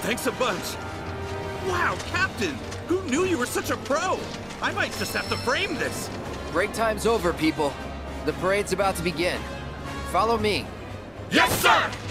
Thanks a bunch. Wow, Captain! Who knew you were such a pro? I might just have to frame this. Break time's over, people. The parade's about to begin. Follow me. Yes, sir!